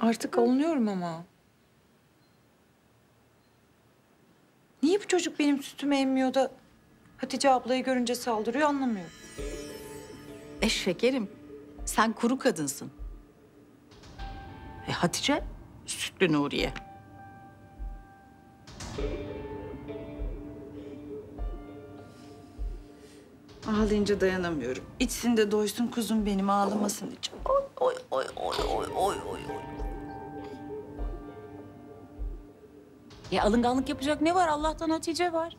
Artık alınıyorum ama. Niye bu çocuk benim sütümü emmiyor da Hatice ablayı görünce saldırıyor anlamıyorum. Şekerim, sen kuru kadınsın. Hatice, sütlü Nuriye. Ağlayınca dayanamıyorum. İçsin de doysun kuzum benim ağlamasın için. Oy oy oy oy oy oy oy. Ya alınganlık yapacak ne var? Allah'tan Hatice var.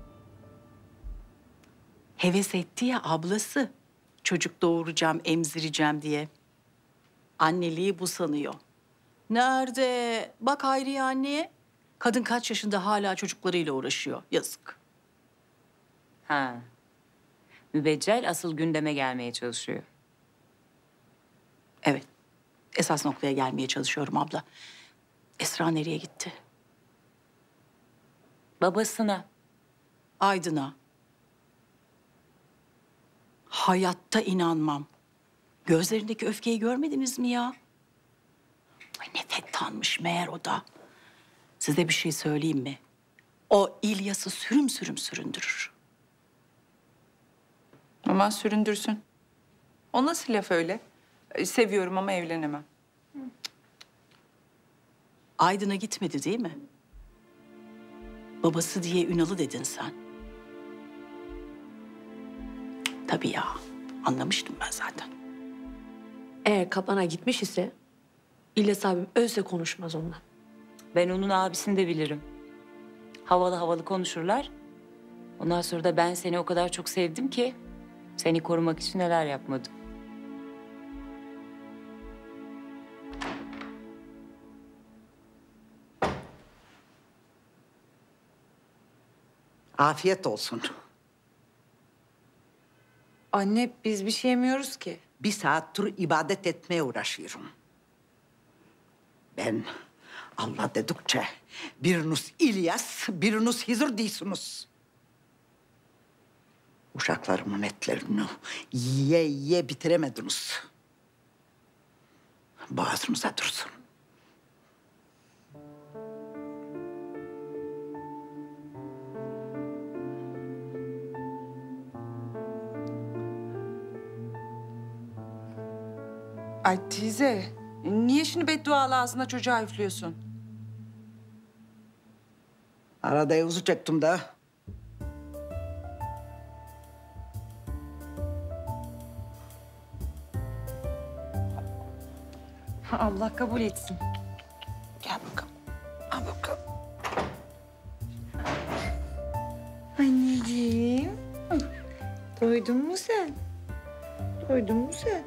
Heves etti ya ablası. Çocuk doğuracağım, emzireceğim diye. Anneliği bu sanıyor. Nerede? Bak Hayriye anneye. Kadın kaç yaşında hala çocuklarıyla uğraşıyor. Yazık. Ha. Mübeccel asıl gündeme gelmeye çalışıyor. Evet. Esas noktaya gelmeye çalışıyorum abla. Esra nereye gitti? Babasına. Aydın'a. Hayatta inanmam. Gözlerindeki öfkeyi görmediniz mi ya? Ay ne fettanmış meğer o da. Size bir şey söyleyeyim mi? O İlyas'ı sürüm sürüm süründürür. Aman süründürsün. O nasıl laf öyle? Seviyorum ama evlenemem. Aydın'a gitmedi değil mi? Babası diye Ünal'ı dedin sen. Tabii ya. Anlamıştım ben zaten. Eğer kapana gitmiş ise İlyas abim ölse konuşmaz onunla. Ben onun abisini de bilirim. Havalı havalı konuşurlar. Ondan sonra da ben seni o kadar çok sevdim ki seni korumak için neler yapmadım. Afiyet olsun. Anne biz bir şey yemiyoruz ki. Bir saattir ibadet etmeye uğraşıyorum. Ben Allah dedikçe biriniz İlyas, biriniz Hızır değilsiniz. Uşaklarımın etlerini yiye yiye bitiremediniz. Boğazınıza dursun. Ay teyze, niye şimdi beddualı ağzına çocuğa üflüyorsun? Arada Yavuz'u çektim de. Allah kabul etsin. Gel bakalım. Al bakalım. Anneciğim. Doydun mu sen? Doydun mu sen?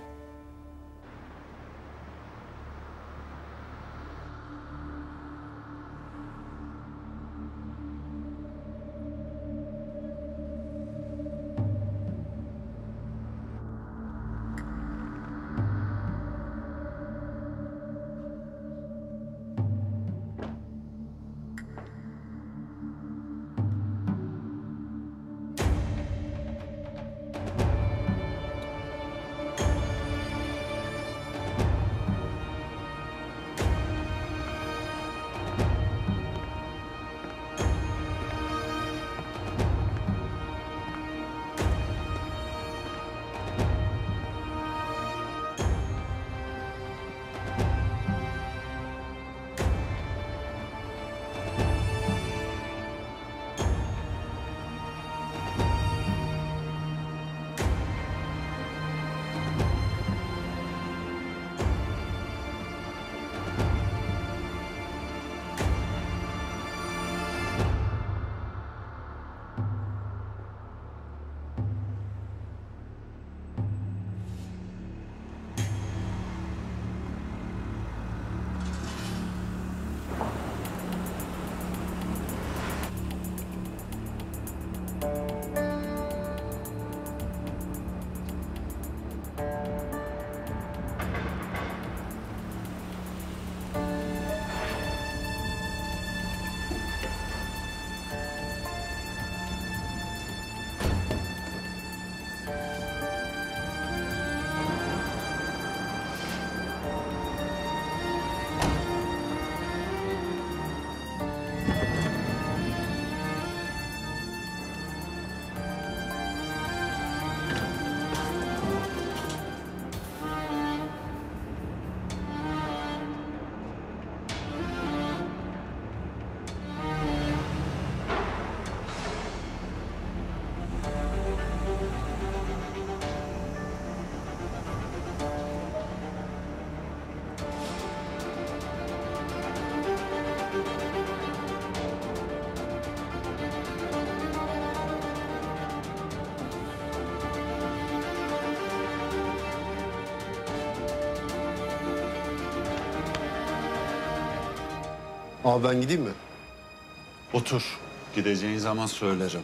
Abi ben gideyim mi? Otur. Gideceğin zaman söylerim.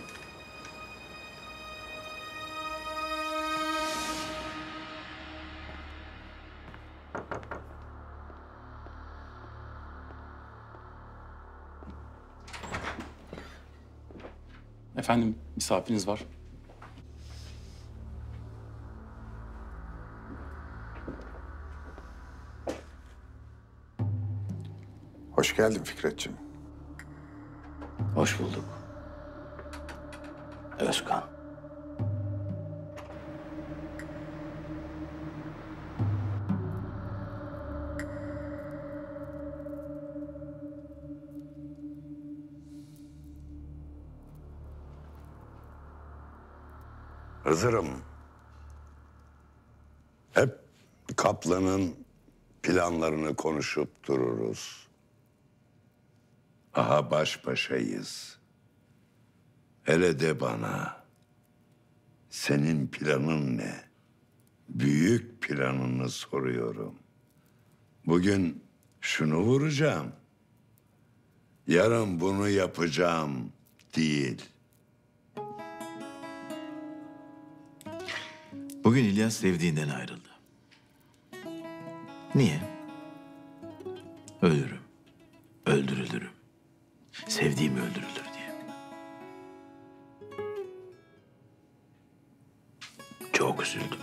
Efendim, misafiriniz var. Hoş geldin Fikretciğim. Hoş bulduk. Özkan. Hızır'ım. Hep Kaplan'ın planlarını konuşup dururuz. Aha baş başayız. Hele de bana. Senin planın ne? Büyük planını soruyorum. Bugün şunu vuracağım. Yarın bunu yapacağım değil. Bugün İlyas sevdiğinden ayrıldı. Niye? Ölürüm. Öldürülürüm. Sevdiğim öldürülür diye. Çok üzüldüm.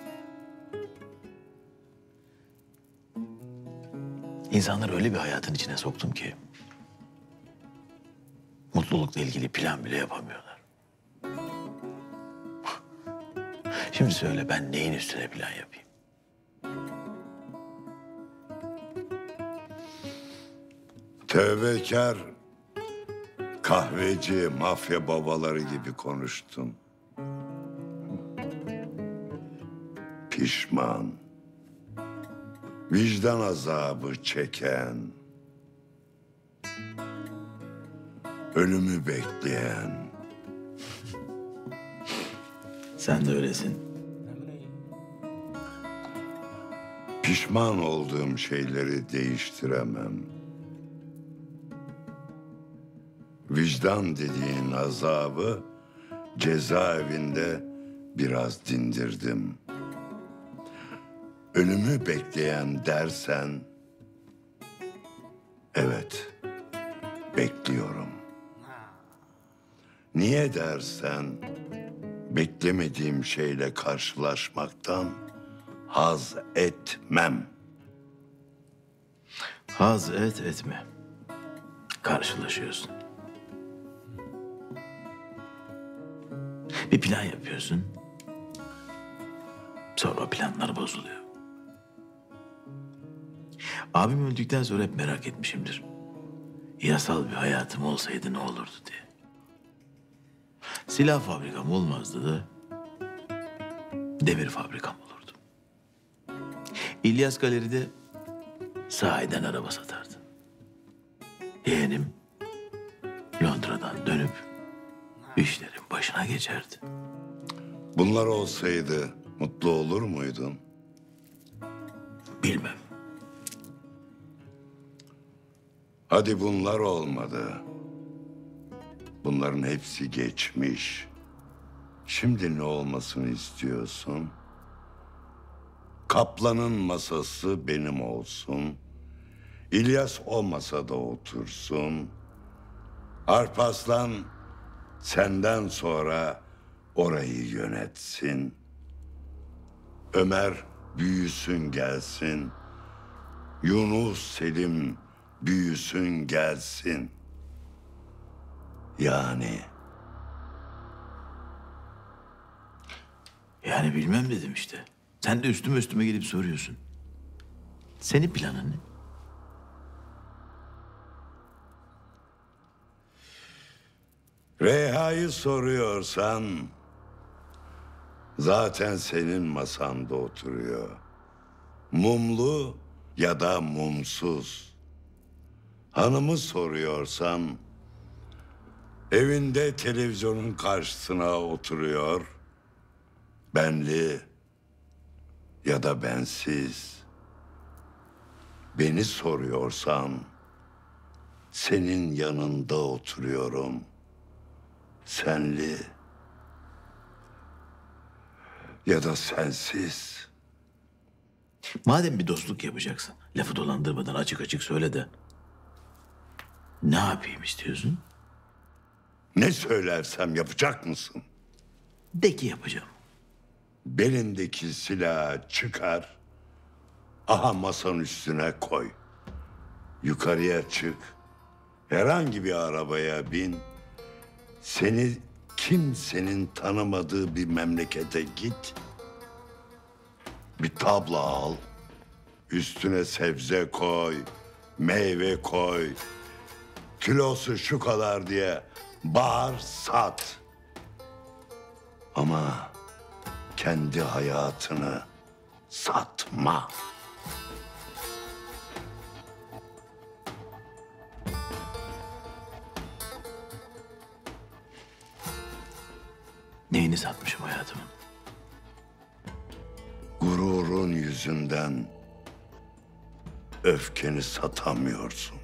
İnsanları öyle bir hayatın içine soktum ki mutlulukla ilgili plan bile yapamıyorlar. Şimdi söyle, ben neyin üstüne plan yapayım? Tövbekar, kahveci, mafya babaları gibi konuştun. Pişman, vicdan azabı çeken, ölümü bekleyen. Sen de öylesin. Pişman olduğum şeyleri değiştiremem. Vicdan dediğin azabı cezaevinde biraz dindirdim. Ölümü bekleyen dersen, evet, bekliyorum. Niye dersen, beklemediğim şeyle karşılaşmaktan haz etmem. Haz et etme. Karşılaşıyorsun. Bir plan yapıyorsun. Sonra o planlar bozuluyor. Abim öldükten sonra hep merak etmişimdir. Yasal bir hayatım olsaydı ne olurdu diye. Silah fabrikam olmazdı da demir fabrikam olurdu. İlyas Galeri'de sahiden araba satardı. Yeğenim Londra'dan dönüp işlerin başına geçerdi. Bunlar olsaydı mutlu olur muydun? Bilmem. Hadi bunlar olmadı. Bunların hepsi geçmiş. Şimdi ne olmasını istiyorsun? Kaplan'ın masası benim olsun. İlyas o masada otursun. Alparslan senden sonra orayı yönetsin. Ömer büyüsün gelsin. Yunus Selim büyüsün gelsin. Yani bilmem dedim işte. Sen de üstüme gelip soruyorsun. Senin planın ne? Reyha'yı soruyorsan zaten senin masanda oturuyor. Mumlu ya da mumsuz. Hanımı soruyorsan evinde televizyonun karşısına oturuyor. Benli ya da bensiz. Beni soruyorsan senin yanında oturuyorum. Senli ya da sensiz. Madem bir dostluk yapacaksın, lafı dolandırmadan açık açık söyle de. Ne yapayım istiyorsun? Ne söylersem yapacak mısın? De ki yapacağım. Belindeki silahı çıkar, aha masanın üstüne koy. Yukarıya çık, herhangi bir arabaya bin. Seni kimsenin tanımadığı bir memlekete git. Bir tablo al, üstüne sebze koy, meyve koy. Kilosu şu kadar diye bağır, sat. Ama kendi hayatını satma. Neyini satmışım hayatımın? Gururun yüzünden öfkeni satamıyorsun.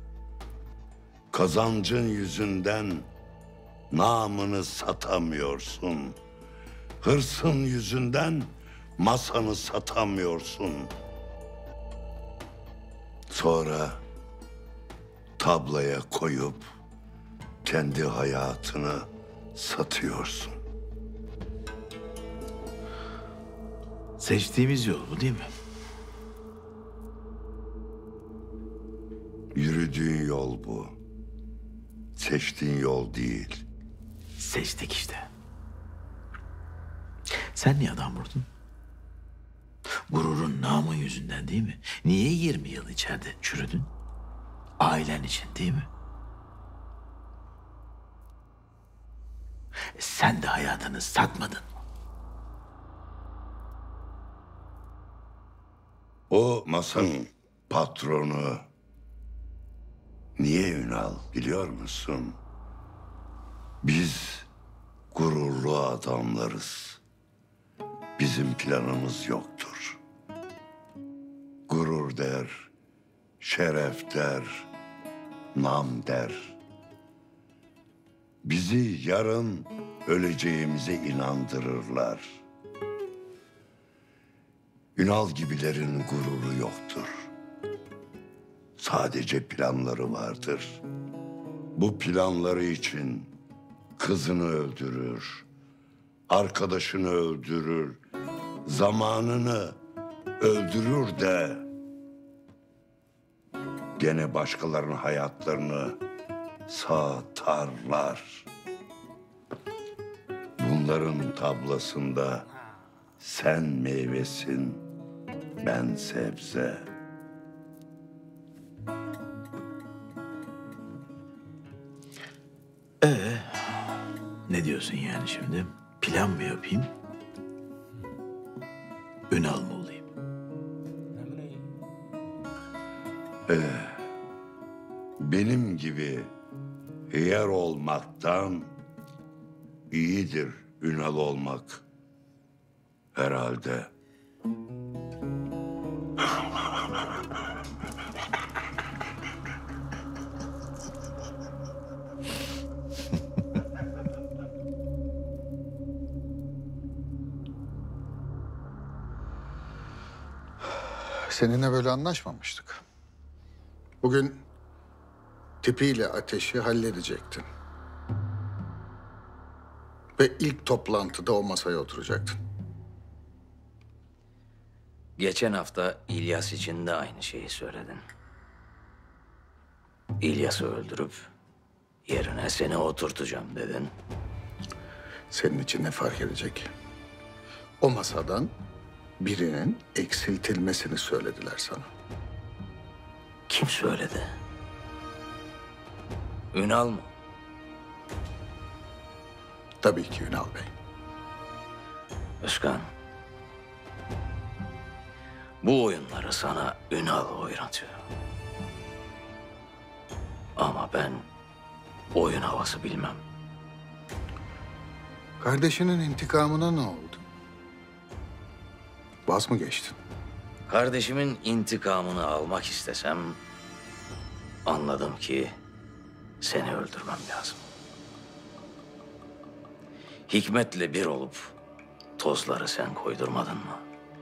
Kazancın yüzünden namını satamıyorsun. Hırsın yüzünden masanı satamıyorsun. Sonra tabloya koyup kendi hayatını satıyorsun. Seçtiğimiz yol bu değil mi? Yürüdüğün yol bu. Seçtiğin yol değil. Seçtik işte. Sen niye adam vurdun? Gururun, namın yüzünden değil mi? Niye 20 yıl içeride çürüdün? Ailen için değil mi? Sen de hayatını satmadın mı? O masanın patronu niye Ünal biliyor musun? Biz gururlu adamlarız. Bizim planımız yoktur. Gurur der, şeref der, nam der. Bizi yarın öleceğimize inandırırlar. Ünal gibilerin gururu yoktur. Sadece planları vardır. Bu planları için kızını öldürür, arkadaşını öldürür, zamanını öldürür de gene başkalarının hayatlarını satarlar. Bunların tablasında sen meyvesin, ben sebze. Ne diyorsun yani şimdi? Plan mı yapayım? Ünal mı olayım? Benim gibi yer olmaktan iyidir Ünal olmak herhalde. Seninle böyle anlaşmamıştık. Bugün tipiyle ateşi halledecektin. Ve ilk toplantıda o masaya oturacaktın. Geçen hafta İlyas için de aynı şeyi söyledin. İlyas'ı öldürüp yerine seni oturtacağım dedin. Senin için ne fark edecek? O masadan birinin eksiltilmesini söylediler sana. Kim söyledi? Ünal mı? Tabii ki Ünal Bey. Özkan. Bu oyunları sana Ünal oynatıyor. Ama ben oyun havası bilmem. Kardeşinin intikamına ne oldu? Vaz mı geçtin? Kardeşimin intikamını almak istesem anladım ki seni öldürmem lazım. Hikmet'le bir olup tozları sen koydurmadın mı?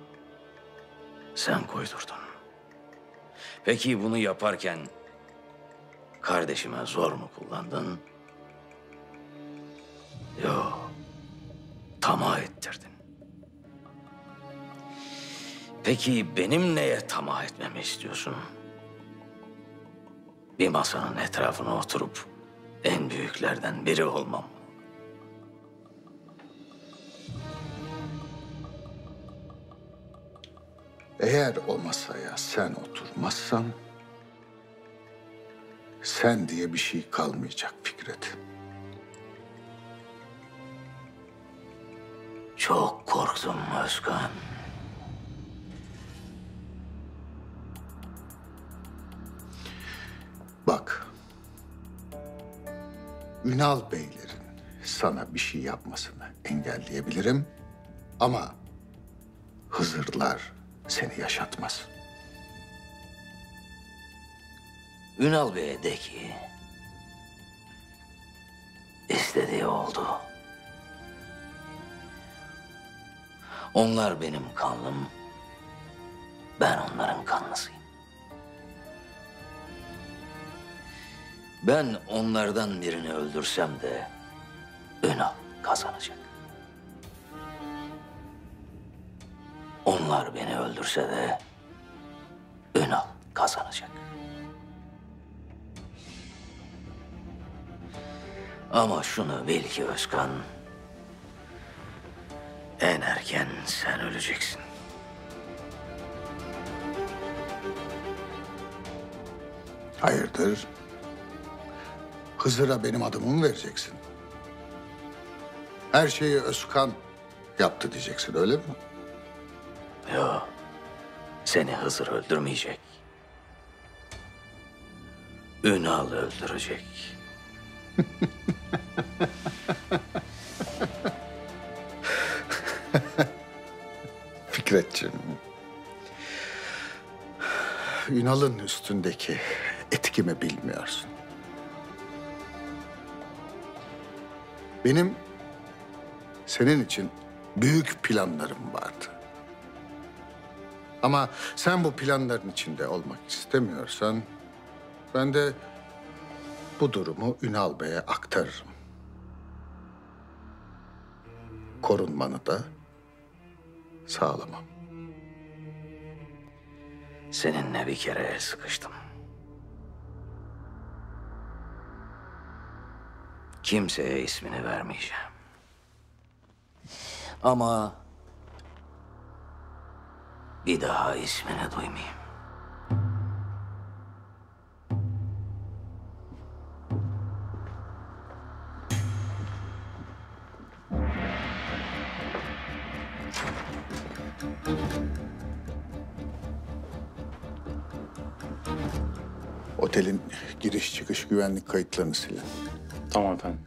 Sen koydurdun. Peki bunu yaparken kardeşime zor mu kullandın? Yok, tamah ettirdin. Peki benim neye tamah etmemi istiyorsun? Bir masanın etrafına oturup en büyüklerden biri olmam mı? Eğer o masaya sen oturmazsan sen diye bir şey kalmayacak Fikret. Çok korktum Özkan. Bak, Ünal Beylerin sana bir şey yapmasını engelleyebilirim ama Hızırlar seni yaşatmaz. Ünal Bey'e de ki istediği oldu. Onlar benim kanlım, ben onların kanlısıyım. Ben onlardan birini öldürsem de Ünal kazanacak. Onlar beni öldürse de Ünal kazanacak. Ama şunu bil ki Özkan, en erken sen öleceksin. Hayırdır? Hızır'a benim adımı mı vereceksin? Her şeyi Özkan yaptı diyeceksin, öyle mi? Yok, seni Hızır öldürmeyecek. Ünal öldürecek. Fikretciğim, Ünal'ın üstündeki etkimi bilmiyorsun. Benim senin için büyük planlarım vardı. Ama sen bu planların içinde olmak istemiyorsan ben de bu durumu Ünal Bey'e aktarırım. Korunmanı da sağlamam. Seninle bir kere el sıkıştım. Kimseye ismini vermeyeceğim. Ama bir daha ismini duymayayım. Otelin giriş çıkış güvenlik kayıtlarını silin. Tamam efendim.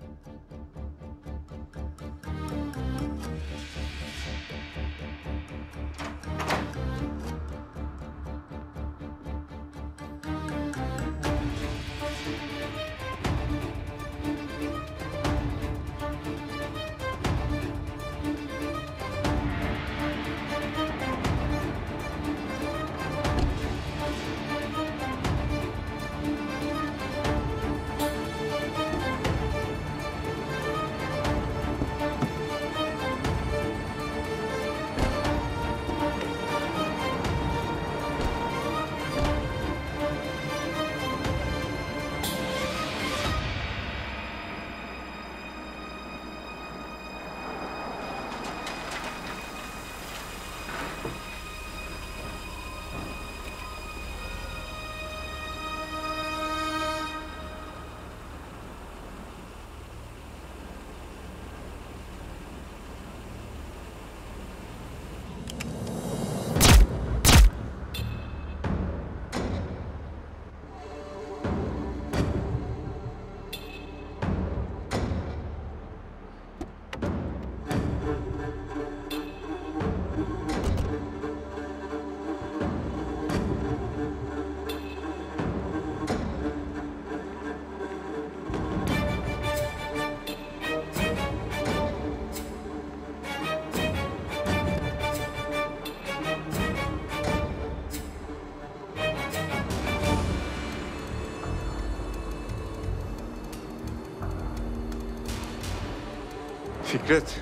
Fikret.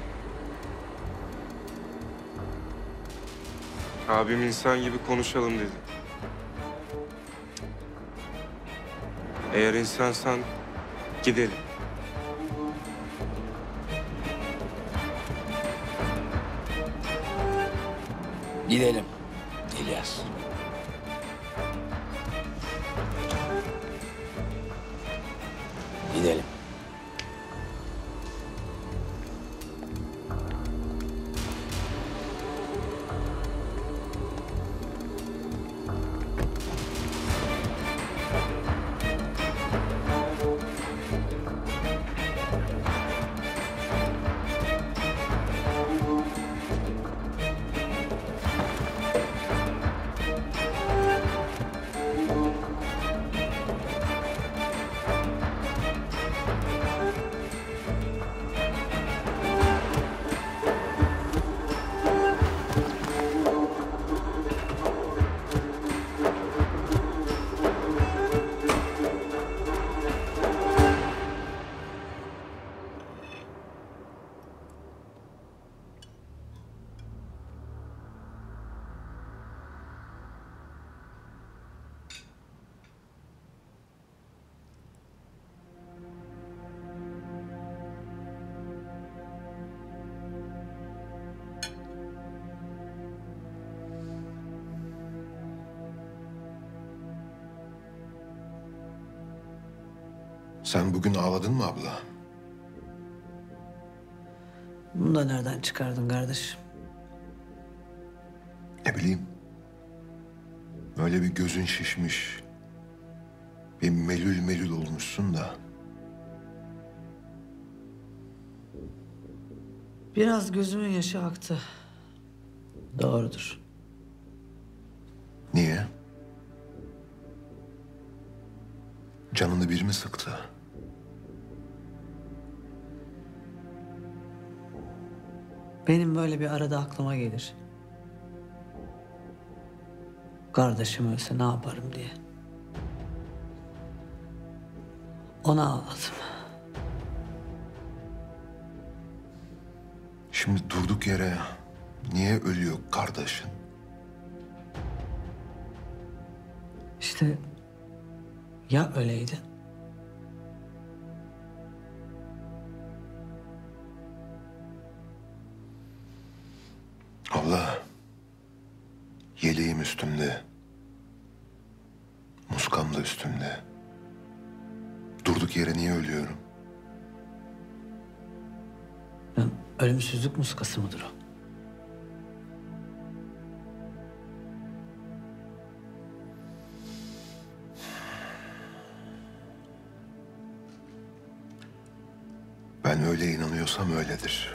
Abim insan gibi konuşalım dedi. Eğer insansan gidelim. Gidelim İlyas. Gidelim. Sen bugün ağladın mı abla? Bunu da nereden çıkardın kardeşim? Ne bileyim. Öyle bir gözün şişmiş. Bir melül melül olmuşsun da. Biraz gözümün yaşı aktı. Doğrudur. Niye? Canını bir mi sıktı? Benim böyle bir arada aklıma gelir. Kardeşim ölse ne yaparım diye. Ona ağladım. Şimdi durduk yere niye ölüyor kardeşin? İşte ya öyleydi? Abla, yeleğim üstümde. Muskam da üstümde. Durduk yere niye ölüyorum? Ölümsüzlük muskası mıdır o? Ben öyle inanıyorsam öyledir.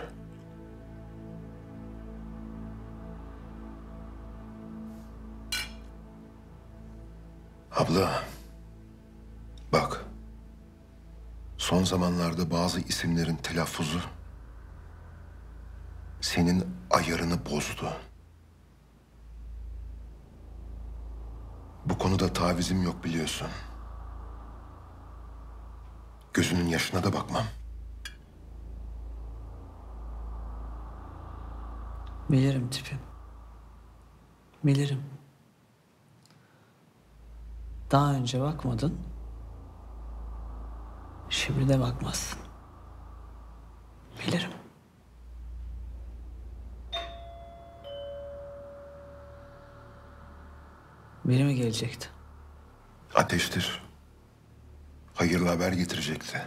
Abla, bak. Son zamanlarda bazı isimlerin telaffuzu senin ayarını bozdu. Bu konuda tavizim yok biliyorsun. Gözünün yaşına da bakmam. Bilirim tipim. Bilirim. Daha önce bakmadın. Şimdi de bakmazsın. Bilirim. Biri mi gelecekti? Ateştir. Hayırlı haber getirecekti.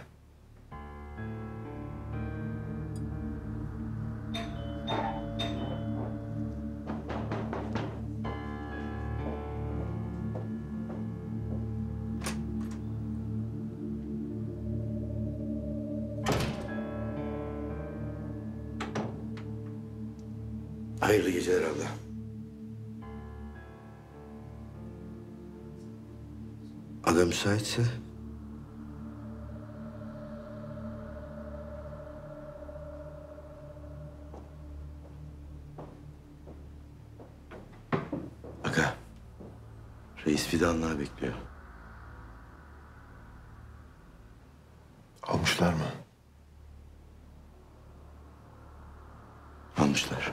Hayırlı geceler abla. Ada müsaitse. Aga, reis fidanlığa bekliyor. Almışlar mı? almışlar.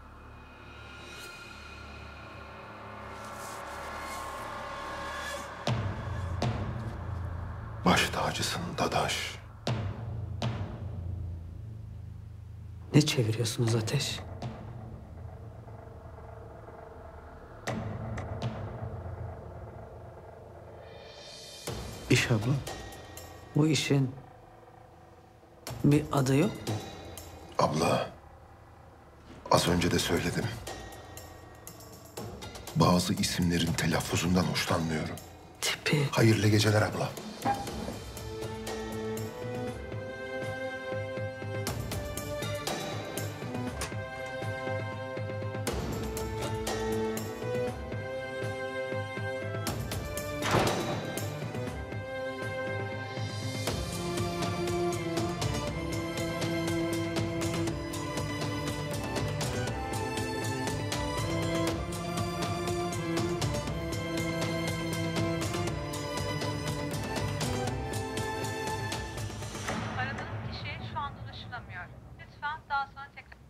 Baş tacısın Dadaş. Ne çeviriyorsunuz Ateş? İş abla. Bu işin bir adı yok mu? Abla, az önce de söyledim. Bazı isimlerin telaffuzundan hoşlanmıyorum. Tipi. Hayırlı geceler abla. Aradığınız kişi şu anda ulaşılamıyor. Lütfen daha sonra tekrar...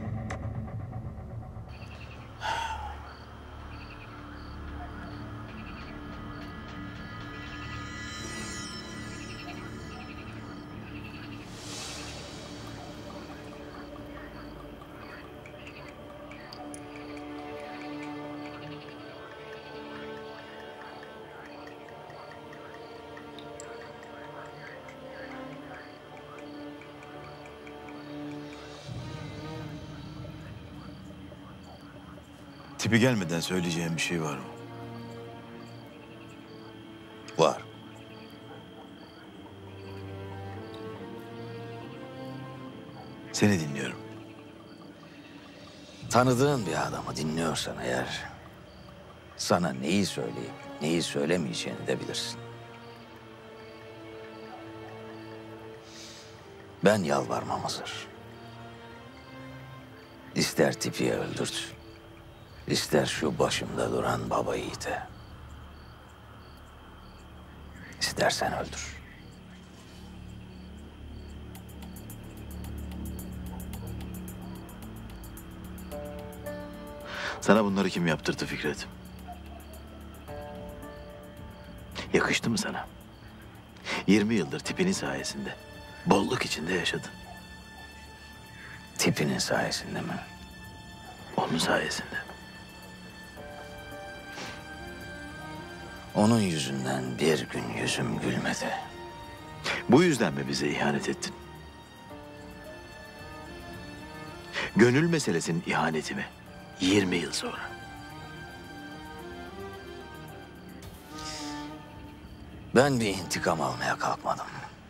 Tipi gelmeden söyleyeceğim bir şey var mı? Var. Seni dinliyorum. Tanıdığın bir adamı dinliyorsan eğer... sana neyi söyleyip neyi söylemeyeceğini de bilirsin. Ben yalvarmam hazır. İster Tipi'yi öldürt, ister şu başımda duran baba yiğide. İstersen öldür. Sana bunları kim yaptırdı Fikret? Yakıştı mı sana? 20 yıldır tipinin sayesinde bolluk içinde yaşadın. Tipinin sayesinde mi? Onun sayesinde. Onun yüzünden bir gün yüzüm gülmedi. Bu yüzden mi bize ihanet ettin? Gönül meselesinin ihaneti mi? 20 yıl sonra. Ben bir intikam almaya kalkmadım.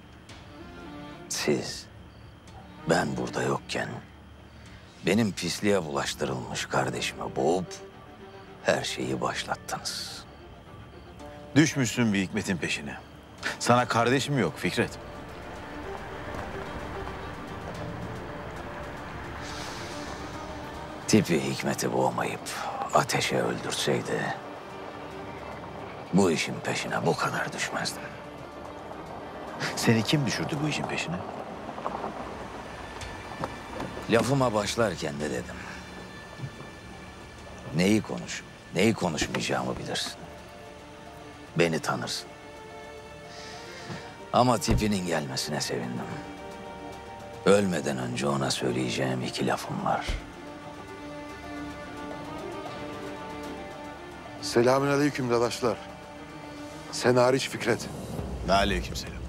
Siz, ben burada yokken benim pisliğe bulaştırılmış kardeşimi boğup her şeyi başlattınız. Düşmüşsün bir hikmetin peşine. Sana kardeşim yok Fikret. Tipi Hikmet'i boğmayıp ateşe öldürseydi... bu işin peşine bu kadar düşmezdim. Seni kim düşürdü bu işin peşine? Lafıma başlarken de dedim. Neyi konuşup neyi konuşmayacağımı bilirsin. Beni tanırsın. Ama Tipi'nin gelmesine sevindim. Ölmeden önce ona söyleyeceğim 2 lafım var. Selamünaleyküm dadaşlar. Sen hariç Fikret. Aleykümselam.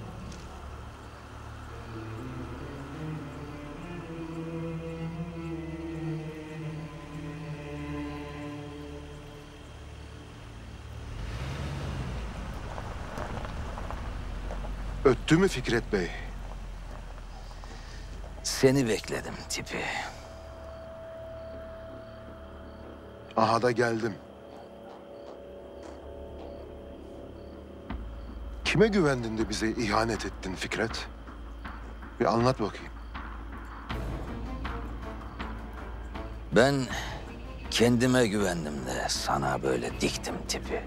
Öttü mü Fikret Bey? Seni bekledim Tipi. Aha da geldim. Kime güvendin de bize ihanet ettin Fikret? Bir anlat bakayım. Ben kendime güvendim de sana böyle diktim Tipi.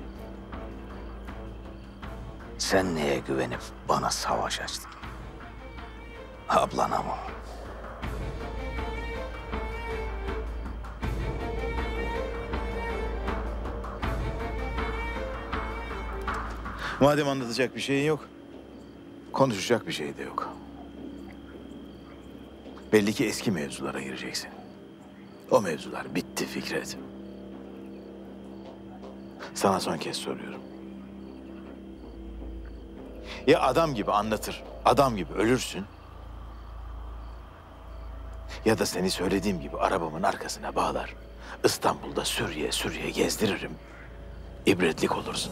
Sen neye güvenip bana savaş açtın? Ablana mı? Madem anlatacak bir şeyin yok, konuşacak bir şey de yok. Belli ki eski mevzulara gireceksin. O mevzular bitti Fikret. Sana son kez soruyorum. Ya adam gibi anlatır, adam gibi ölürsün. Ya da seni söylediğim gibi arabamın arkasına bağlar. İstanbul'da sürüye sürüye gezdiririm. İbretlik olursun.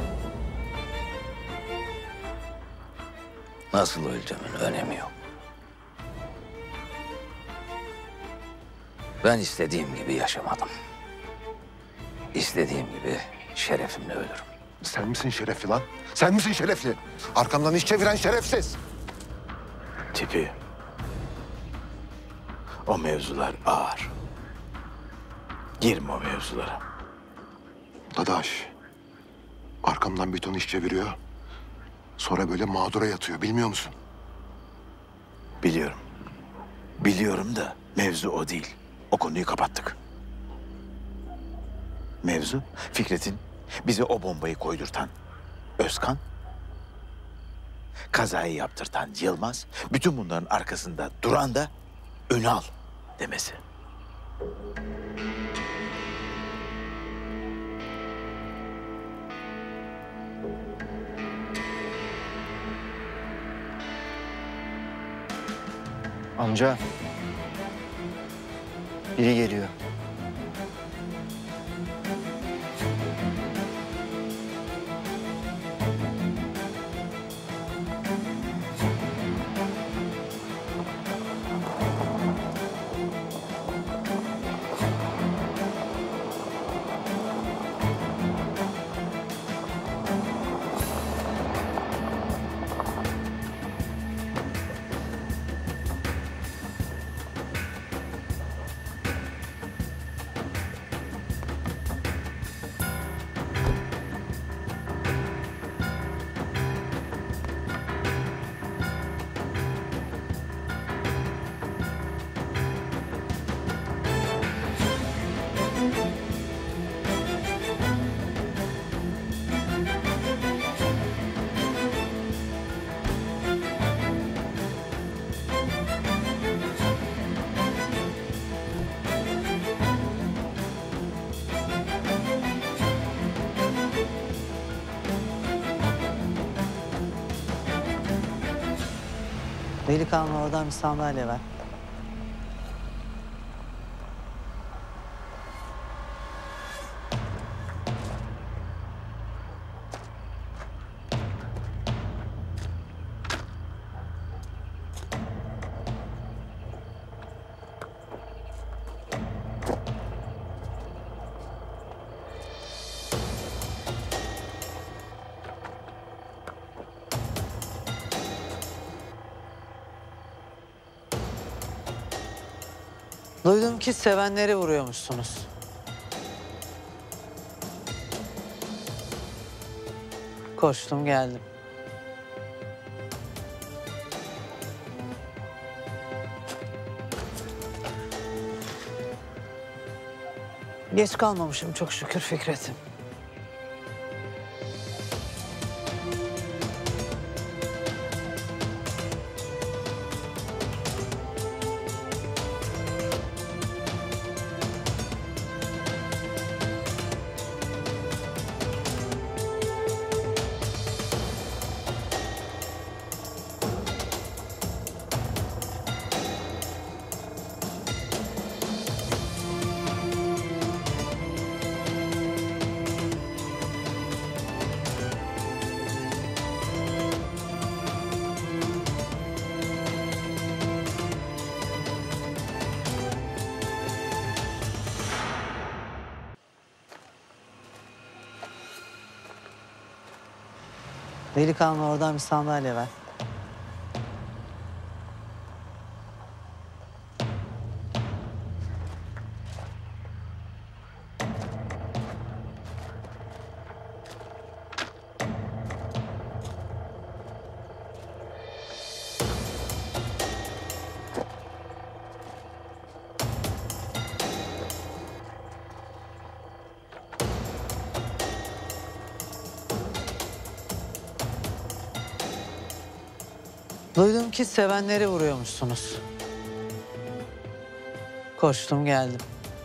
Nasıl öleceğimin önemi yok. Ben istediğim gibi yaşamadım. İstediğim gibi şerefimle ölürüm. Sen misin şerefli lan? Sen misin şerefli? Arkamdan iş çeviren şerefsiz. Tipi. O mevzular ağır. Girme o mevzulara. Dadaş, arkamdan bir ton iş çeviriyor. Sonra böyle mağdura yatıyor, bilmiyor musun? Biliyorum. Biliyorum da mevzu o değil. O konuyu kapattık. Mevzu Fikret'in bize o bombayı koydurtan Özkan, kazayı yaptırtan Yılmaz, bütün bunların arkasında duran da Ünal demesi. Amca. Biri geliyor. Delikanlı oradan bir sandalye ver. Duydum ki sevenleri vuruyormuşsunuz. Koştum geldim. Geç kalmamışım çok şükür Fikret'im. Delikanlı oradan bir sandalye ver. Duydum ki sevenleri vuruyormuşsunuz. Koştum geldim.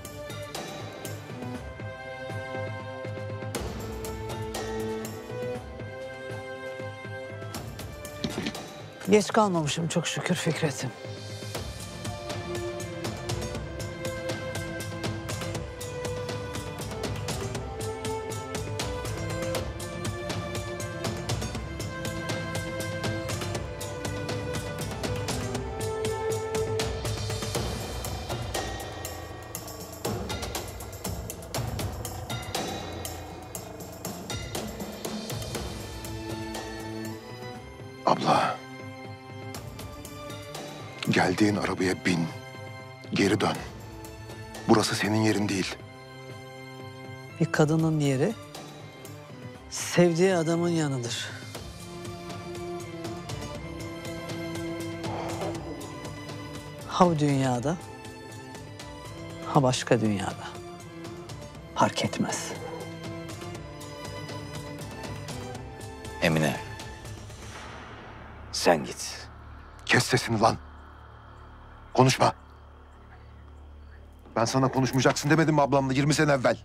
Geç kalmamışım çok şükür Fikret'im. Abla. Geldiğin arabaya bin. Geri dön. Burası senin yerin değil. Bir kadının yeri sevdiği adamın yanıdır. Ha bu dünyada, ha başka dünyada. Fark etmez. Emine. Sen git. Kes sesini lan. Konuşma. Ben sana konuşmayacaksın demedim mi ablamla 20 sene evvel?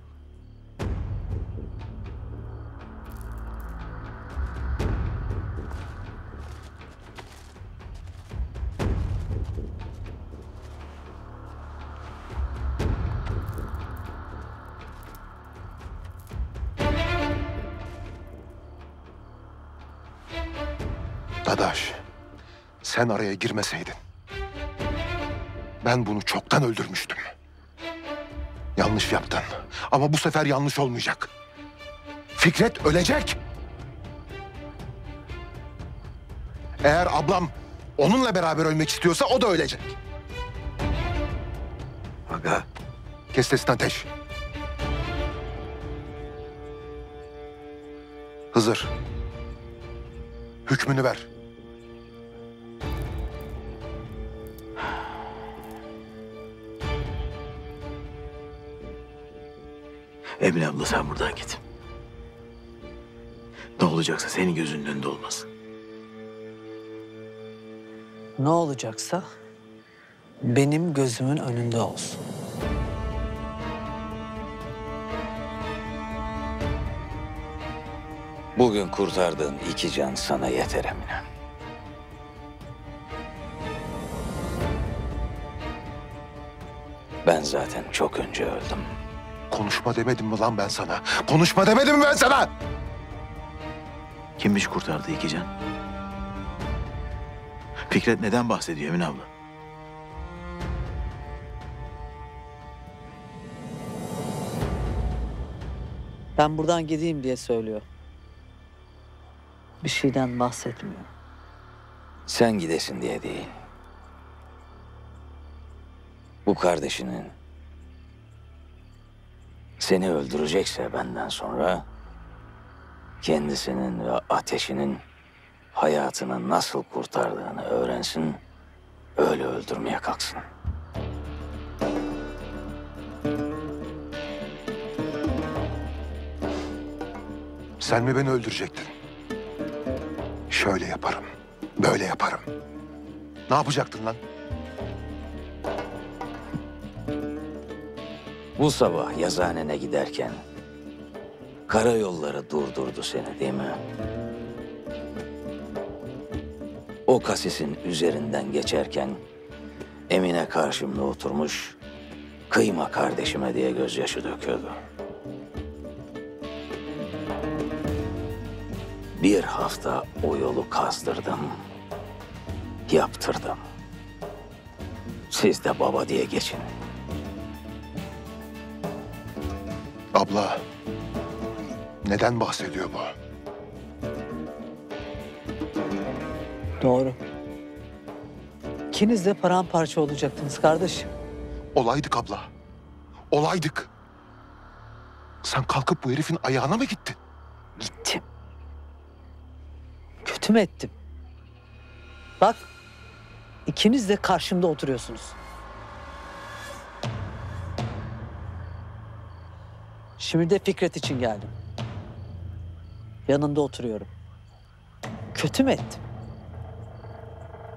Dadaş, sen araya girmeseydin ben bunu çoktan öldürmüştüm. Yanlış yaptın ama bu sefer yanlış olmayacak. Fikret ölecek. Eğer ablam onunla beraber ölmek istiyorsa o da ölecek. Aga. Kes sesini Ateş. Hızır. Hükmünü ver. Emine abla sen buradan git. Ne olacaksa senin gözünün önünde olmasın. Ne olacaksa benim gözümün önünde olsun. Bugün kurtardığın 2 can sana yeter Emine. Ben zaten çok önce öldüm. Konuşma demedim mi lan ben sana? Konuşma demedim mi ben sana? Kimmiş kurtardı 2 can? Fikret neden bahsediyor Emine abla? Ben buradan gideyim diye söylüyor. Bir şeyden bahsetmiyor. Sen gidesin diye değil. Bu kardeşinin seni öldürecekse benden sonra kendisinin ve Ateş'inin hayatını nasıl kurtardığını öğrensin, öyle öldürmeye kalksın. Sen mi beni öldürecektin? Şöyle yaparım, böyle yaparım. Ne yapacaktın lan? Bu sabah yazıhanene giderken karayolları durdurdu seni değil mi? O kasisin üzerinden geçerken Emine karşımda oturmuş, kıyma kardeşime diye gözyaşı döküyordu. Bir hafta o yolu kazdırdım, yaptırdım. Siz de baba diye geçin. Abla, neden bahsediyor bu? Doğru. İkiniz de paramparça olacaktınız kardeşim. Olaydık abla, olaydık. Sen kalkıp bu herifin ayağına mı gittin? Gittim. Kötü mü ettim? Bak, ikiniz de karşımda oturuyorsunuz. Şimdi de Fikret için geldim. Yanında oturuyorum. Kötü mü ettim?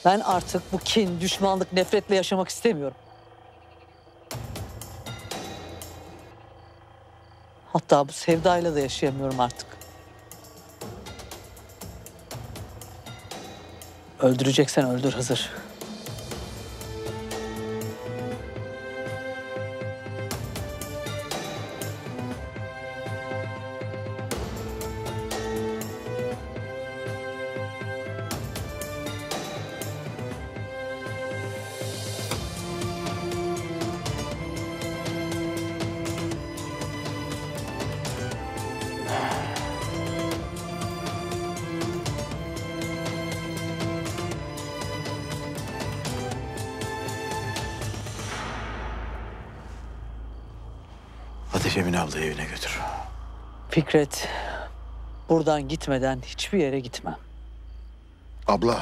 Ben artık bu kin, düşmanlık, nefretle yaşamak istemiyorum. Hatta bu sevdayla da yaşayamıyorum artık. Öldüreceksen öldür Hızır. Ateş Emine ablayı evine götür. Fikret, buradan gitmeden hiçbir yere gitmem. Abla.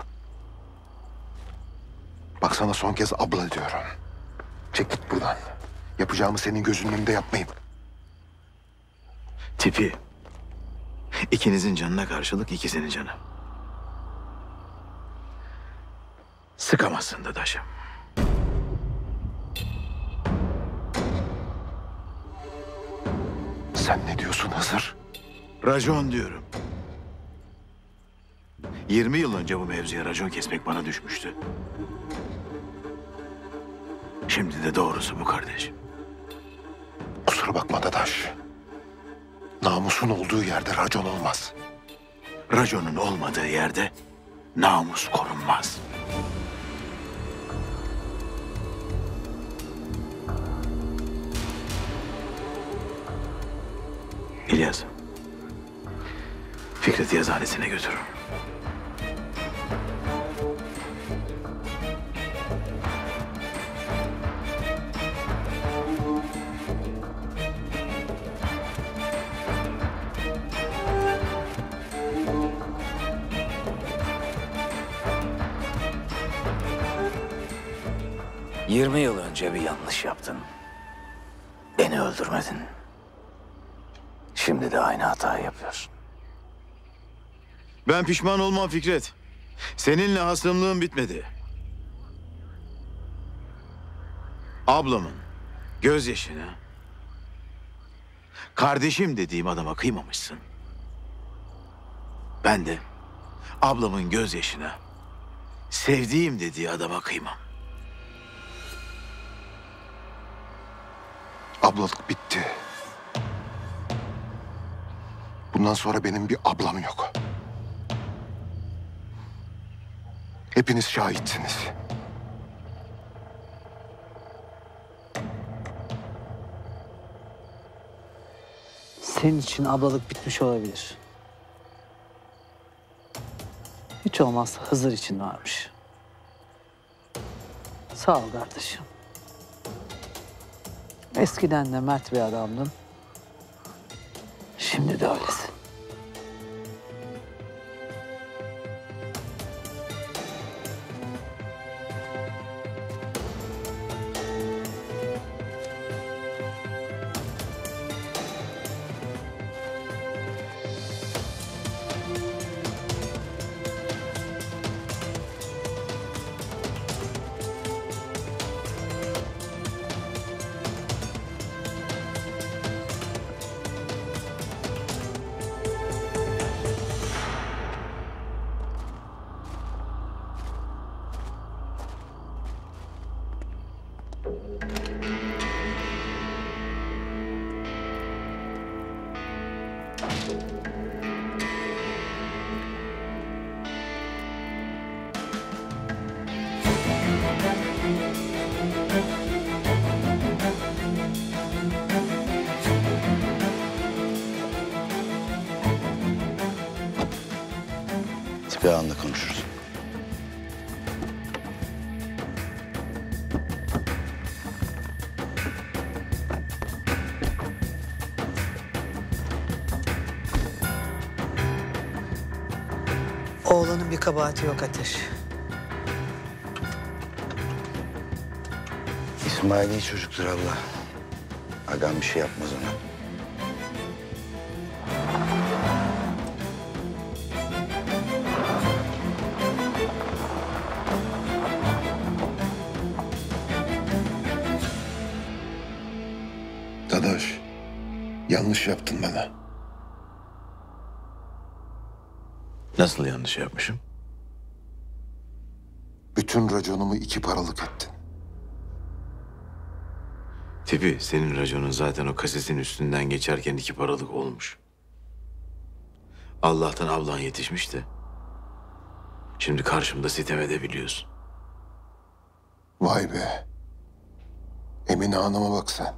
Bak sana son kez abla diyorum. Çek git buradan. Yapacağımı senin gözünün önünde yapmayayım. Tipi. İkinizin canına karşılık ikisinin canı. Sıkamazsın Dadaş'ım. Sen ne diyorsun Hızır? Racon diyorum. 20 yıl önce bu mevzuya racon kesmek bana düşmüştü. Şimdi de doğrusu bu kardeş. Kusura bakma Dadaş. Namusun olduğu yerde racon olmaz. Raconun olmadığı yerde namus korunmaz. İlyas, Fikret'i yazıhanesine götür. ...20 yıl önce bir yanlış yaptın. Beni öldürmedin. Şimdi de aynı hatayı yapıyorsun. Ben pişman olmam Fikret. Seninle hasımlığım bitmedi. Ablamın gözyaşına kardeşim dediğim adama kıymamışsın. Ben de ablamın gözyaşına sevdiğim dediği adama kıymam. Ablalık bitti. Bundan sonra benim bir ablam yok. Hepiniz şahitsiniz. Senin için ablalık bitmiş olabilir. Hiç olmazsa Hızır için varmış. Sağ ol kardeşim. Eskiden de mert bir adamdın. Şimdi de öylesin. Bir anda konuşuruz. Oğlanın bir kabahati yok Ateş. İsmail iyi çocuktur abla. Agam bir şey yapmaz ona. Yanlış yaptın bana. Nasıl yanlış yapmışım? Bütün raconumu 2 paralık ettin. Tipi, senin raconun zaten o kasetin üstünden geçerken 2 paralık olmuş. Allah'tan ablan yetişmiş de. Şimdi karşımda sitem edebiliyorsun. Vay be. Emine Hanım'a bak sen.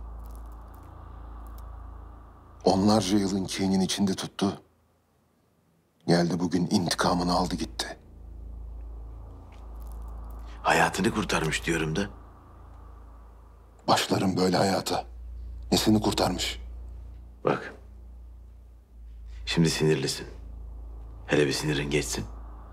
Onlarca yılın kinin içinde tuttu. Geldi bugün intikamını aldı gitti. Hayatını kurtarmış diyorum da. Başlarım böyle hayata. Nesini kurtarmış? Bak. Şimdi sinirlisin. Hele bir sinirin geçsin.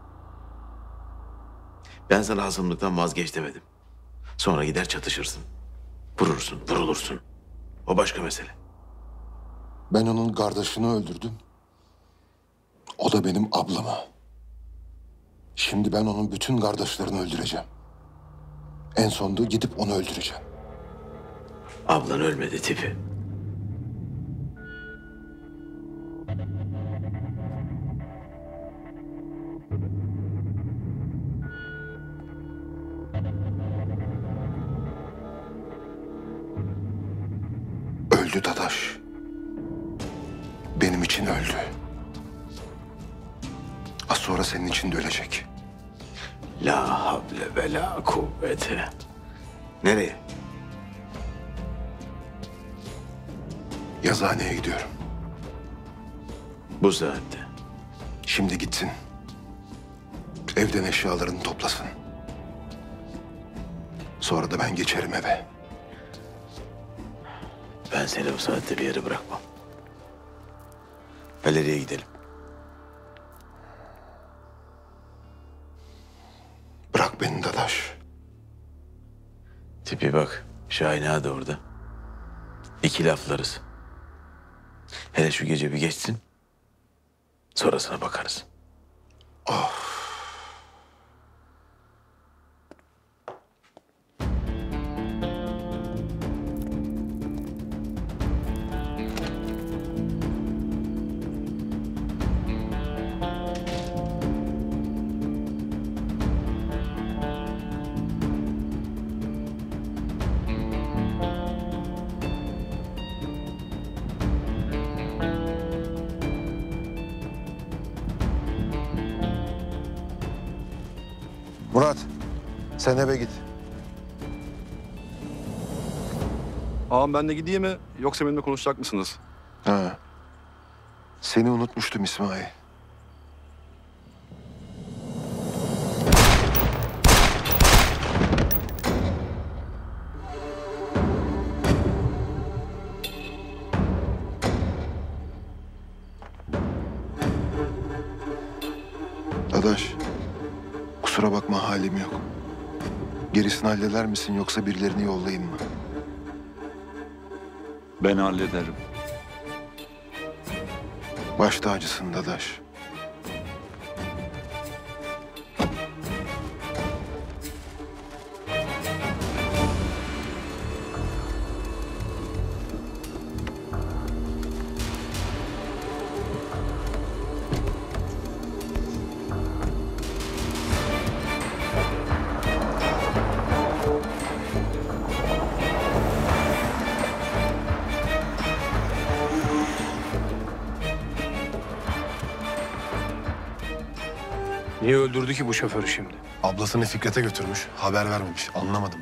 Ben sana hasımlıktan vazgeç demedim. Sonra gider çatışırsın. Vurursun, vurulursun. O başka mesele. Ben onun kardeşini öldürdüm. O da benim ablamı. Şimdi ben onun bütün kardeşlerini öldüreceğim. En sonunda gidip onu öldüreceğim. Ablan ölmedi tipi. Öldü Dadaş. Benim için öldü. Az sonra senin için de ölecek. La havle ve la kuvvete. Nereye? Yazıhaneye gidiyorum. Bu saatte. Şimdi gitsin. Evden eşyalarını toplasın. Sonra da ben geçerim eve. Ben seni bu saatte bir yere bırakmam. Galeriye gidelim. Bırak beni Dadaş. Tipi bak, Şahin ağa da orada. 2 laflarız. Hele şu gece bir geçsin. Sonrasına bakarız. Oh. Murat, sen eve git. Ağam ben de gideyim mi yoksa benimle konuşacak mısınız? Ha. Seni unutmuştum İsmail. Dadaş, kusura bakma halim yok. Gerisini halleder misin yoksa birilerini yollayayım mı? Ben hallederim. Baş tacısın Dadaş. Niye öldürdü ki bu şoförü şimdi? Ablasını Fikret'e götürmüş. Haber vermemiş. Anlamadım.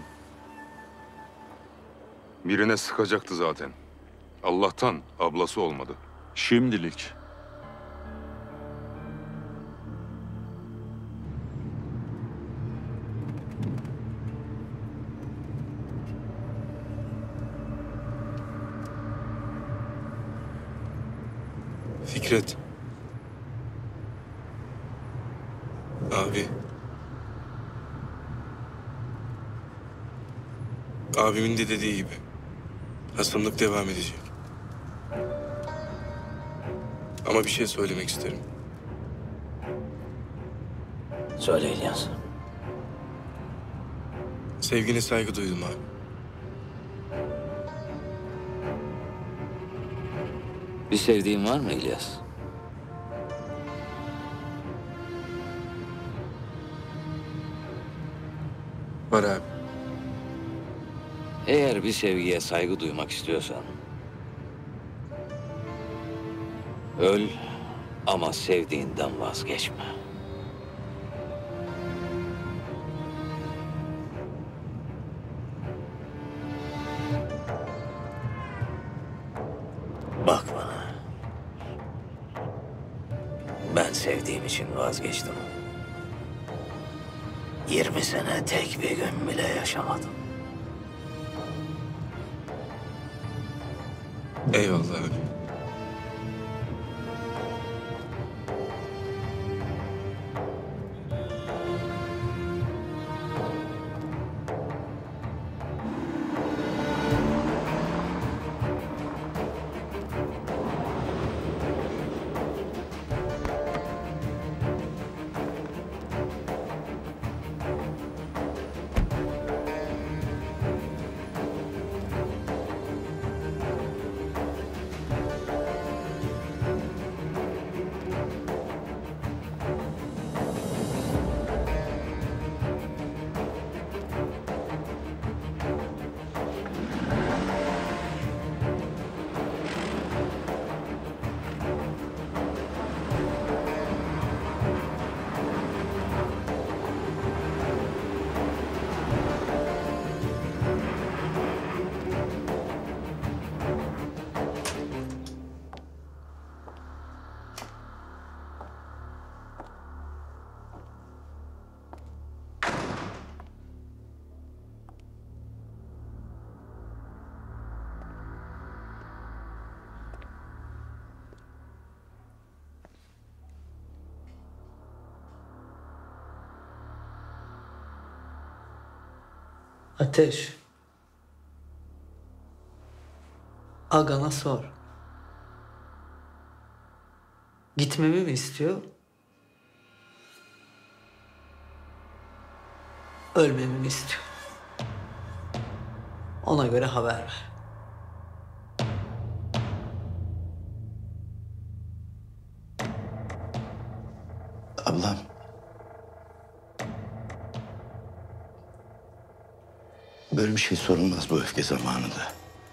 Birine sıkacaktı zaten. Allah'tan ablası olmadı. Şimdilik. Fikret. Abi. Abimin de dediği gibi. Hasımlık devam edecek. Ama bir şey söylemek isterim. Söyle İlyas. Sevgine saygı duydum abi. Bir sevdiğin var mı İlyas? Var abi. Eğer bir sevgiye saygı duymak istiyorsan... öl ama sevdiğinden vazgeçme. Bak bana. Ben sevdiğim için vazgeçtim. 20 sene tek bir gün bile yaşamadım. Eyvallah abi. Ateş. Agana sor. Gitmemi mi istiyor? Ölmemi mi istiyor? Ona göre haber ver. Ablam. Böyle bir şey sorulmaz bu öfke zamanında.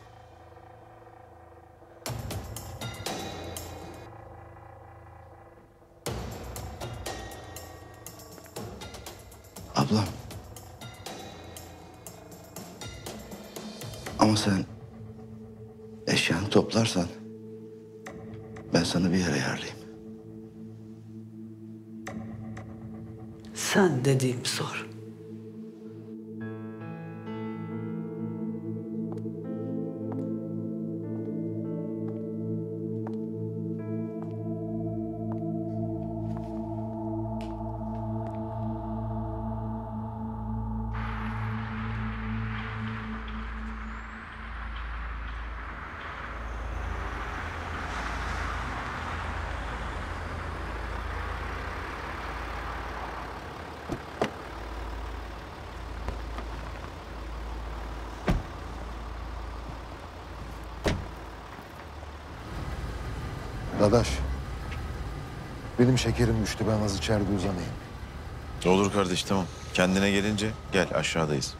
Ablam. Ama sen eşyanı toplarsan ben sana bir yer ayarlayayım. Sen dediğimi sor. Dadaş, benim şekerim düştü. Ben az içeride uzanayım. Olur kardeş, tamam. Kendine gelince gel, aşağıdayız.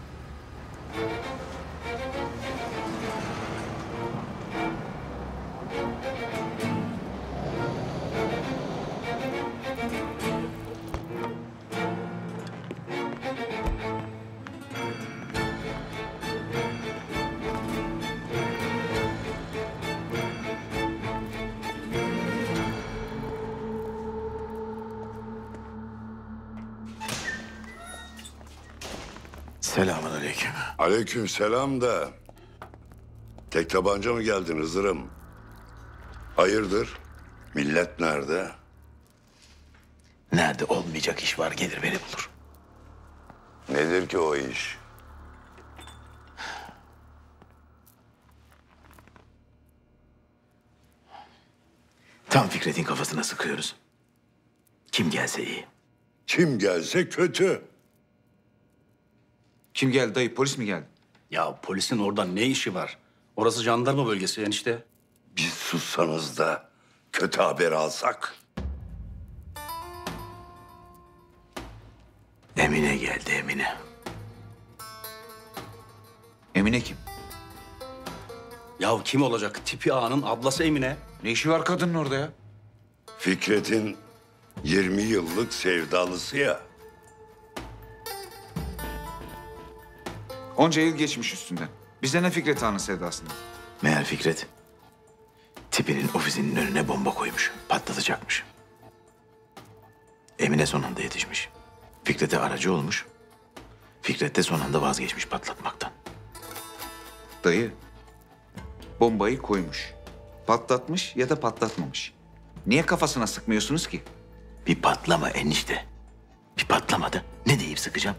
Selamünaleyküm. Aleykümselam da. Tek tabanca mı geldin Hızır'ım? Hayırdır? Millet nerede? Nerede olmayacak iş var, gelir beni bulur. Nedir ki o iş? Tam Fikret'in kafasına sıkıyoruz. Kim gelse iyi. Kim gelse kötü. Kim geldi dayı? Polis mi geldi? Ya polisin orada ne işi var? Orası jandarma bölgesi enişte. Biz sussanız da kötü haber alsak. Emine geldi, Emine. Emine kim? Ya kim olacak? Tipi Ağa'nın ablası Emine. Ne işi var kadının orada ya? Fikret'in 20 yıllık sevdalısı ya. Onca yıl geçmiş üstünden. Bize ne Fikret Ağa'nın sevdasından? Meğer Fikret, tipinin ofisinin önüne bomba koymuş, patlatacakmış. Emine son anda yetişmiş. Fikret'e aracı olmuş. Fikret de son anda vazgeçmiş patlatmaktan. Dayı, bombayı koymuş. Patlatmış ya da patlatmamış. Niye kafasına sıkmıyorsunuz ki? Bir patlama enişte. Bir patlamadı. Ne deyip sıkacağım?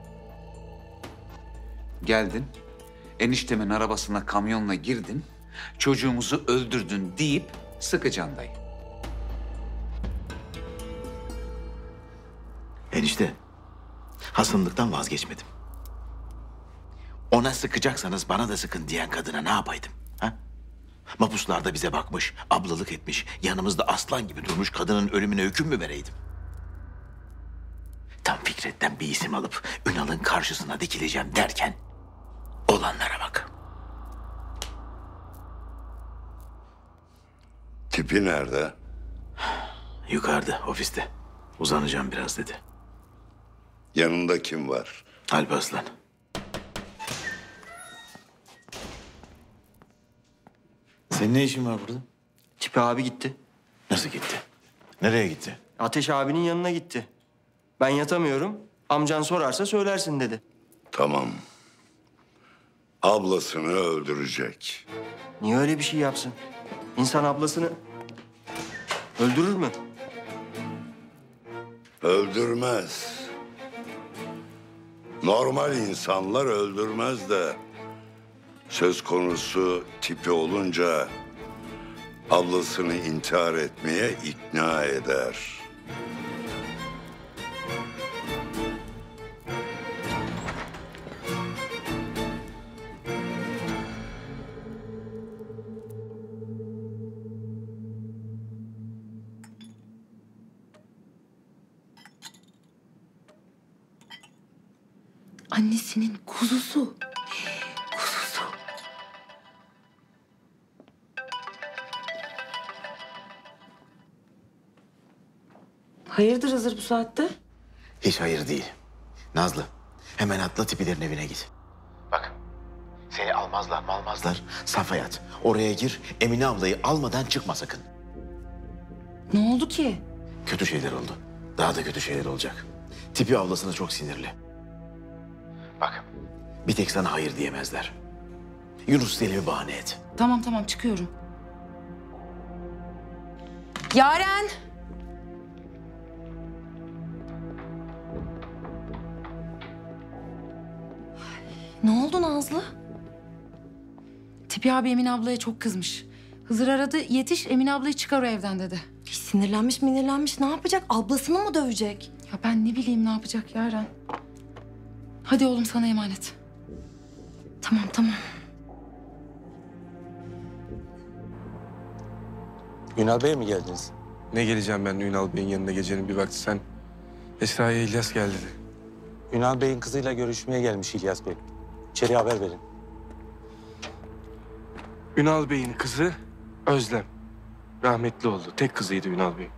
Geldin, eniştemin arabasına kamyonla girdin, çocuğumuzu öldürdün deyip sıkacaksın dayı. Enişte, hasımlıktan vazgeçmedim. Ona sıkacaksanız bana da sıkın diyen kadına ne yapaydım? Ha? Mapuslarda bize bakmış, ablalık etmiş, yanımızda aslan gibi durmuş kadının ölümüne hüküm mü vereydim? Tam Fikret'ten bir isim alıp Ünal'ın karşısına dikileceğim derken olanlara bak. Tipi nerede? Yukarıda, ofiste. Uzanacağım biraz dedi. Yanında kim var? Alparslan. Senin ne işin var burada? Tipi abi gitti. Nasıl gitti? Nereye gitti? Ateş abinin yanına gitti. Ben yatamıyorum. Amcan sorarsa söylersin dedi. Tamam. Ablasını öldürecek. Niye öyle bir şey yapsın? İnsan ablasını öldürür mü? Öldürmez. Normal insanlar öldürmez de söz konusu tipi olunca ablasını intihar etmeye ikna eder. Annesinin kuzusu. Kuzusu. Hayırdır Hızır bu saatte? Hiç hayır değil. Nazlı, hemen atla tipilerin evine git. Bak, seni almazlar. Safa yat. Oraya gir, Emine ablayı almadan çıkma sakın. Ne oldu ki? Kötü şeyler oldu. Daha da kötü şeyler olacak. Tipi ablasına çok sinirli. Bak, bir tek sana hayır diyemezler. Yunus Selim'i bahane et. Tamam çıkıyorum. Yaren! Ne oldu Nazlı? Tipi abi Emine ablaya çok kızmış. Hızır aradı, yetiş Emine ablayı çıkar o evden dedi. Sinirlenmiş ne yapacak? Ablasını mı dövecek? Ya ben ne bileyim ne yapacak Yaren. Hadi oğlum sana emanet. Tamam. Ünal Bey'e mi geldiniz? Ne geleceğim ben Ünal Bey'in yanına gecenin bir vakti sen. Esra'ya İlyas geldi dedi. Ünal Bey'in kızıyla görüşmeye gelmiş İlyas Bey. İçeri haber verin. Ünal Bey'in kızı Özlem. Rahmetli oldu. Tek kızıydı Ünal Bey.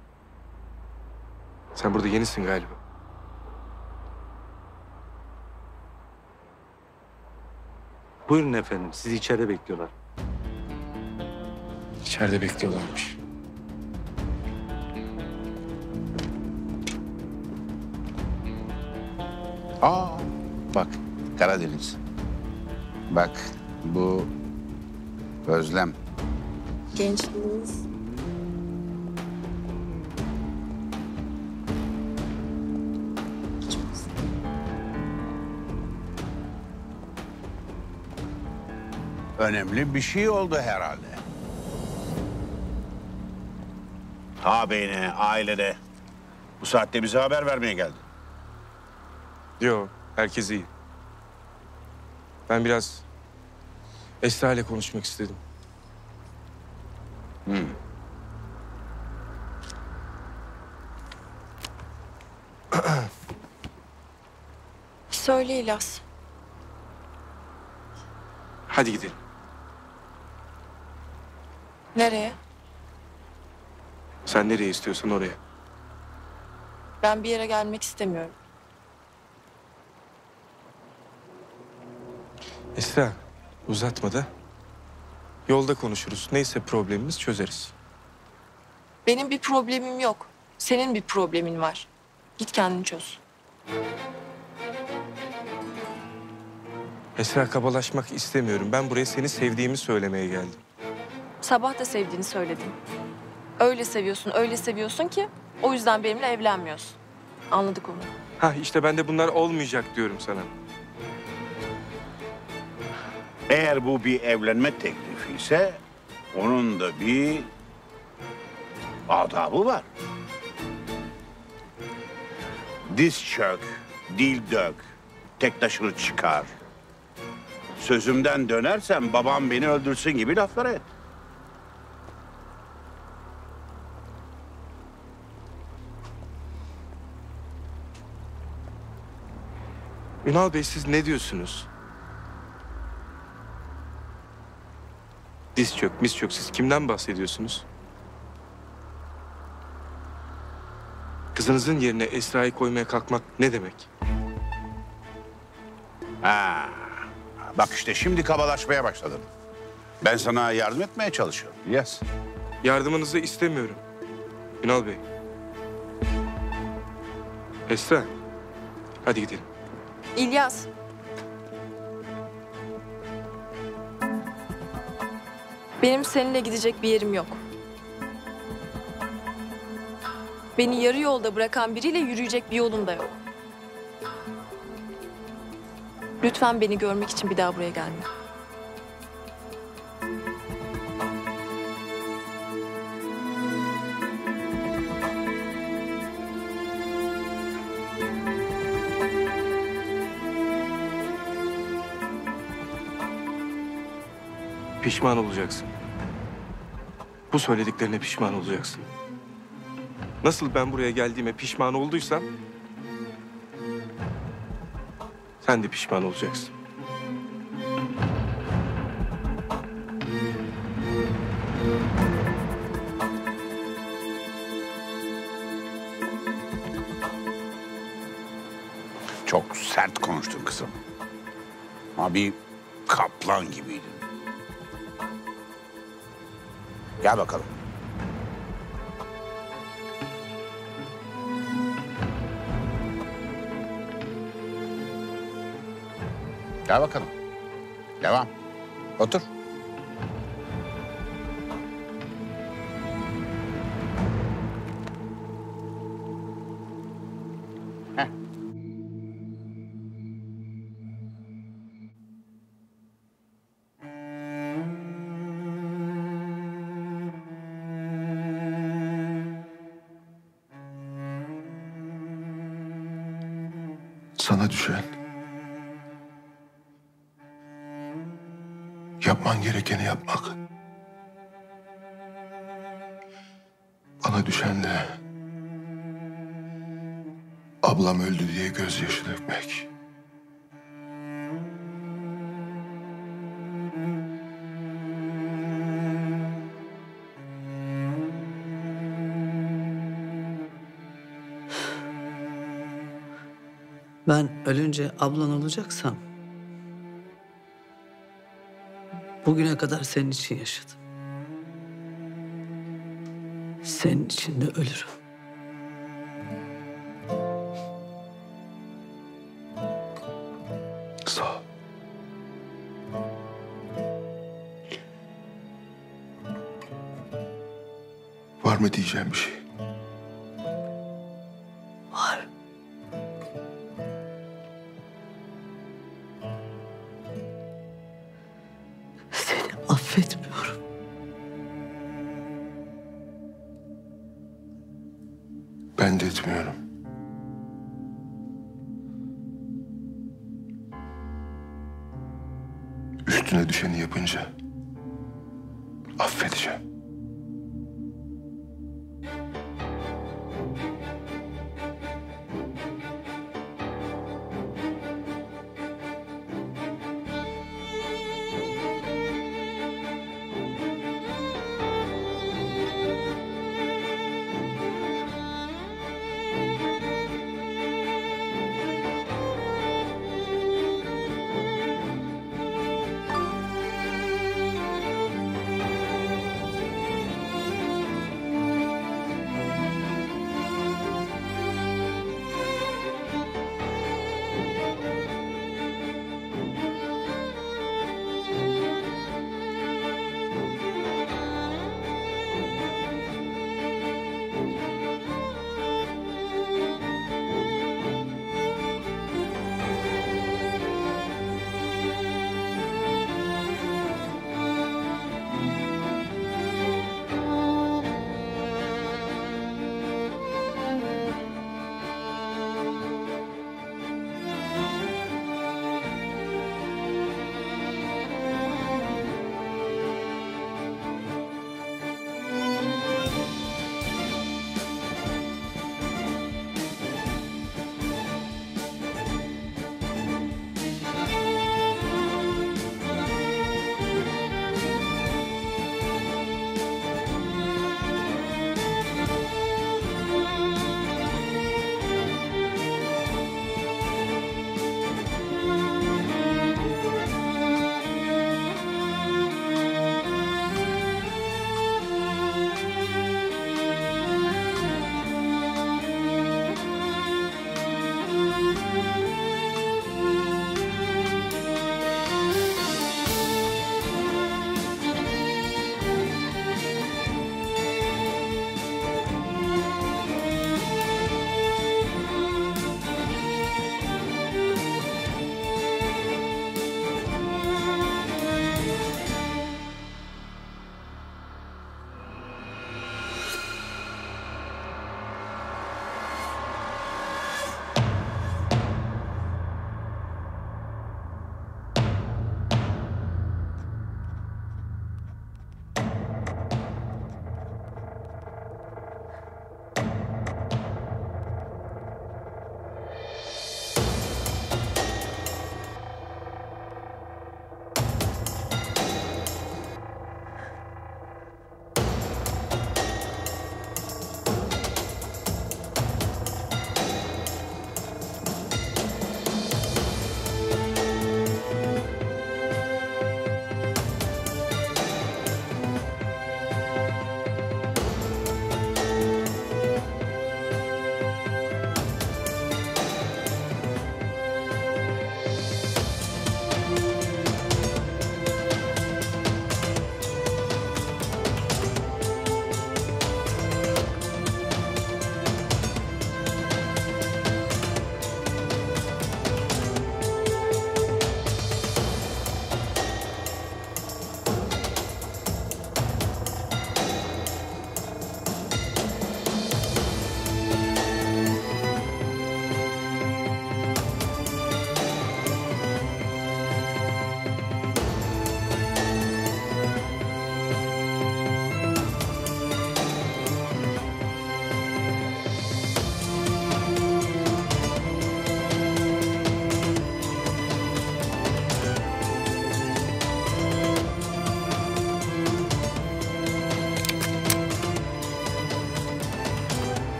Sen burada yenisin galiba. Buyurun efendim, sizi içeride bekliyorlar. İçeride bekliyorlarmış. Bak Karadeniz. Bak bu Özlem. Gençliğiniz. Önemli bir şey oldu herhalde. Ağabeyine, ailede bu saatte bize haber vermeye geldi. Yok, herkes iyi. Ben biraz Esra ile konuşmak istedim. Söyle İlyas. Hadi gidelim. Nereye? Sen nereye istiyorsan oraya. Ben bir yere gelmek istemiyorum. Esra, uzatma da. Yolda konuşuruz. Neyse problemimiz çözeriz. Benim bir problemim yok. Senin bir problemin var. Git kendini çöz. Esra, kabalaşmak istemiyorum. Ben buraya seni sevdiğimi söylemeye geldim. Sabah da sevdiğini söyledin. Öyle seviyorsun ki o yüzden benimle evlenmiyorsun. Anladık onu. Ha işte ben de bunlar olmayacak diyorum sana. Eğer bu bir evlenme teklifi ise onun da bir adabı var. Diz çök, dil dök, tek taşını çıkar. Sözümden dönersen babam beni öldürsün gibi laflar et. Ünal Bey, siz ne diyorsunuz? Diz çök, mis çök. Siz kimden bahsediyorsunuz? Kızınızın yerine Esra'yı koymaya kalkmak ne demek? Ha, bak işte şimdi kabalaşmaya başladın. Ben sana yardım etmeye çalışıyorum. Yes. Yardımınızı istemiyorum. Ünal Bey. Esra, hadi gidelim. İlyas. Benim seninle gidecek bir yerim yok. Beni yarı yolda bırakan biriyle yürüyecek bir yolum da yok. Lütfen beni görmek için bir daha buraya gelme. Pişman olacaksın. Bu söylediklerine pişman olacaksın. Nasıl ben buraya geldiğime pişman olduysam... sen de pişman olacaksın. Çok sert konuştun kızım. Ama bir kaplan gibiydin. Gel bakalım. Gel bakalım. Devam. Otur. Heh. Sana düşen, yapman gerekeni yapmak. Bana düşen de ablam öldü diye gözyaşı dökmek. Ben ölünce ablan olacaksam bugüne kadar senin için yaşadım. Senin için de ölürüm. Sağ ol. Var mı diyeceğim bir şey? Var. Seni affetmiyorum. Ben de etmiyorum. Üstüne düşeni yapınca affedeceğim.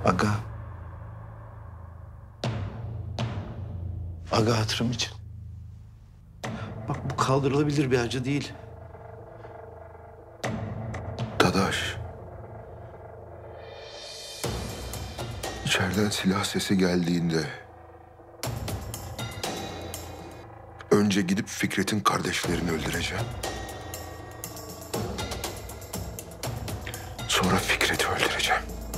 Aga. Aga hatırım için. Bak bu kaldırılabilir bir acı değil. Dadaş. İçeriden silah sesi geldiğinde... önce gidip Fikret'in kardeşlerini öldüreceğim. Sonra Fikret'i öldüreceğim.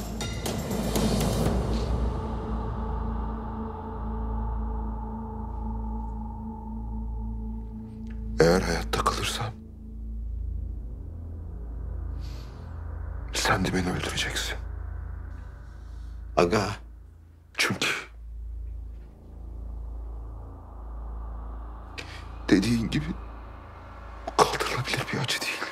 Eğer hayatta kalırsam... sen de beni öldüreceksin. Aga. Çünkü... dediğin gibi kaldırılabilir bir acı değil.